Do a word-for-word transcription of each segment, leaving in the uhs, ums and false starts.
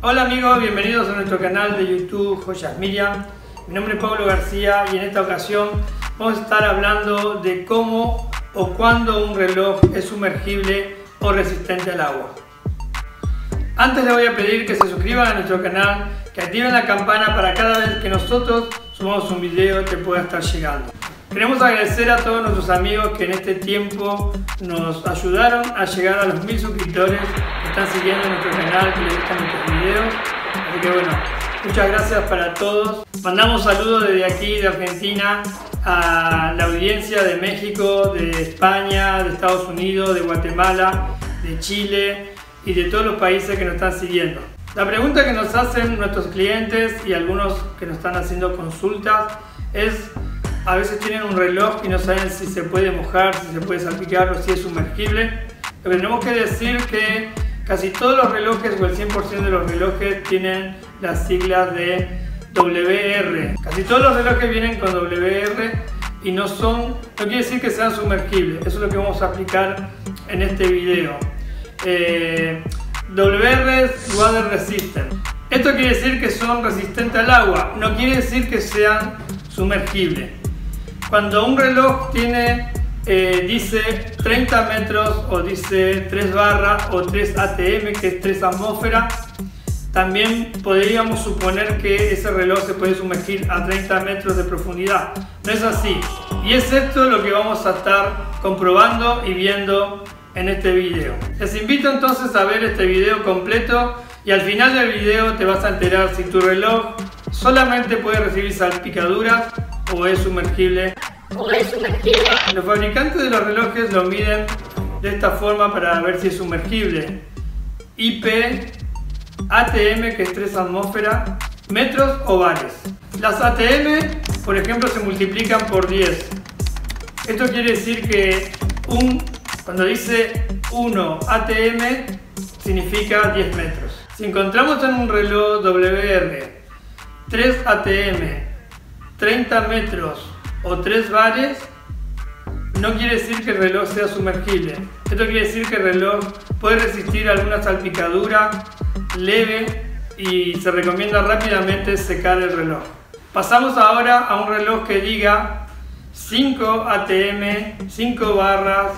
Hola amigos, bienvenidos a nuestro canal de YouTube Joyas Miriam. Mi nombre es Pablo García y en esta ocasión vamos a estar hablando de cómo o cuándo un reloj es sumergible o resistente al agua. Antes les voy a pedir que se suscriban a nuestro canal, que activen la campana para cada vez que nosotros subamos un video te pueda estar llegando. Queremos agradecer a todos nuestros amigos que en este tiempo nos ayudaron a llegar a los mil suscriptores que están siguiendo nuestro canal, que les gustan nuestros videos. Así que bueno, muchas gracias para todos. Mandamos saludos desde aquí de Argentina a la audiencia de México, de España, de Estados Unidos, de Guatemala, de Chile y de todos los países que nos están siguiendo. La pregunta que nos hacen nuestros clientes y algunos que nos están haciendo consultas es: a veces tienen un reloj y no saben si se puede mojar, si se puede salpicar o si es sumergible. Pero tenemos que decir que casi todos los relojes o el cien por ciento de los relojes tienen las siglas de W R. Casi todos los relojes vienen con W R y no son, no quiere decir que sean sumergibles. Eso es lo que vamos a aplicar en este video. Eh, W R es Water Resistant. Esto quiere decir que son resistentes al agua, no quiere decir que sean sumergibles. Cuando un reloj tiene, eh, dice treinta metros o dice tres barras o tres A T M, que es tres atmósferas, también podríamos suponer que ese reloj se puede sumergir a treinta metros de profundidad. No es así. Y es esto lo que vamos a estar comprobando y viendo en este video. Les invito entonces a ver este video completo y al final del video te vas a enterar si tu reloj solamente puede recibir salpicaduras o es sumergible. O es sumergible. Los fabricantes de los relojes lo miden de esta forma para ver si es sumergible. I P, A T M, que es tres atmósferas, metros o bares. Las A T M, por ejemplo, se multiplican por diez. Esto quiere decir que un, cuando dice uno A T M significa diez metros. Si encontramos en un reloj W R tres A T M, treinta metros o tres bares, no quiere decir que el reloj sea sumergible. Esto quiere decir que el reloj puede resistir alguna salpicadura leve y se recomienda rápidamente secar el reloj. Pasamos ahora a un reloj que diga cinco A T M, cinco barras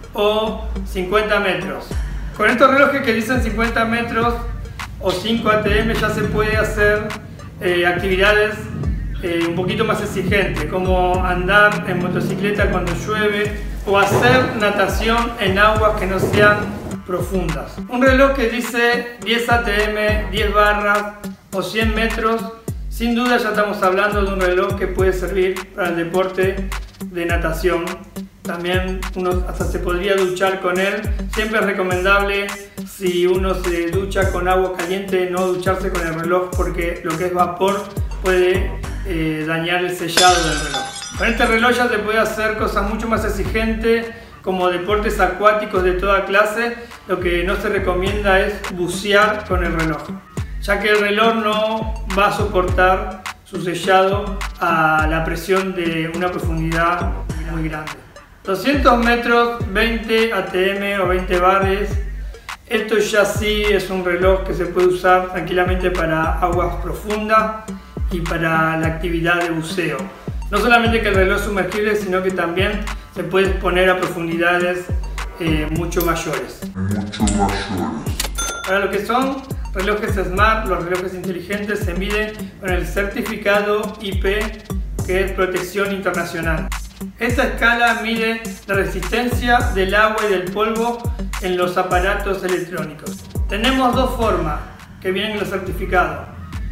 o cincuenta metros. Con estos relojes que dicen cincuenta metros o cinco A T M ya se puede hacer eh, actividades Eh, un poquito más exigente, como andar en motocicleta cuando llueve o hacer natación en aguas que no sean profundas. Un reloj que dice diez A T M, diez barras o cien metros, sin duda ya estamos hablando de un reloj que puede servir para el deporte de natación. También uno hasta se podría duchar con él. Siempre es recomendable, si uno se ducha con agua caliente, no ducharse con el reloj, porque lo que es vapor puede eh, dañar el sellado del reloj. Con este reloj ya se puede hacer cosas mucho más exigentes, como deportes acuáticos de toda clase. Lo que no se recomienda es bucear con el reloj, ya que el reloj no va a soportar su sellado a la presión de una profundidad muy grande. doscientos metros, veinte A T M o veinte bares. Esto ya sí es un reloj que se puede usar tranquilamente para aguas profundas y para la actividad de buceo. No solamente que el reloj es sumergible, sino que también se puede exponer a profundidades eh, mucho mayores. Mucho mayores. Para lo que son relojes Smart, los relojes inteligentes se miden con el certificado I P, que es Protección Internacional. Esta escala mide la resistencia del agua y del polvo en los aparatos electrónicos. Tenemos dos formas que vienen en los certificados.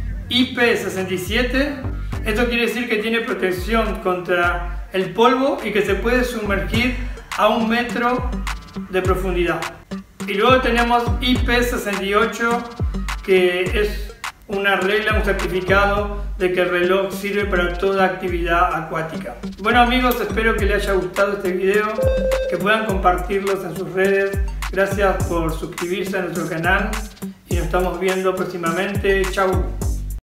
I P sesenta y siete, esto quiere decir que tiene protección contra el polvo y que se puede sumergir a un metro de profundidad. Y luego tenemos I P sesenta y ocho, que es una regla, un certificado de que el reloj sirve para toda actividad acuática. Bueno amigos, espero que les haya gustado este video, que puedan compartirlos en sus redes. Gracias por suscribirse a nuestro canal y nos estamos viendo próximamente. Chau.